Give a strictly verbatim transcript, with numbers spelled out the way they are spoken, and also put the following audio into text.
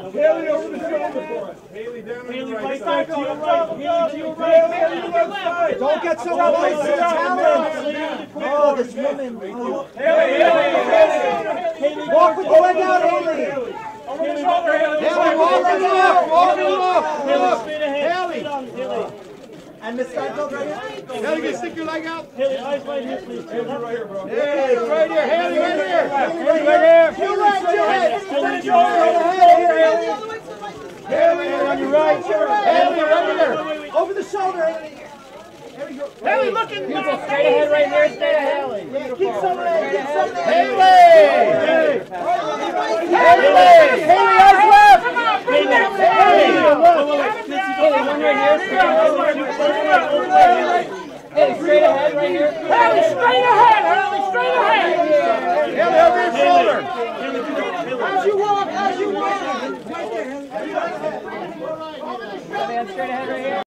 Hailee over the shoulder for us. Hailee down on Hailee the right right side side. to your right. Hailee to your right. Hailee to your left. Don't get so close to the talent. Oh, this woman. Oh. Hailee, Hailee, Hailee, Walk with the leg out, Hailee. over the shoulder, Hailee. Hailee, walk with the look. Walk with the look. Hailee, Look. straight ahead. Hailee. Straight on, Hailee. And Miss Steinfeld right here. Hailee, can stick your leg out? Hailee, eyes right here, please. Hailee, right here, bro. Hailee, right here. Hailee, right here. Hailee, right here. Your right, your right. Still need you Straight right ahead here, Hailee. Hailee, on your right. Hailee, right here. Over the shoulder, Hailee. There you go. Hailee, looking back. Straight ahead right here, straight ahead. Yeah, keep some there, keep some there. Hailee! Hailee! Hailee, eyes left! Hailee, one right here. Hey, straight ahead right here. Hailee, straight ahead. Hailee, straight ahead. Hailee, over your shoulder! As you walk, as you walk. Man, straight ahead right here.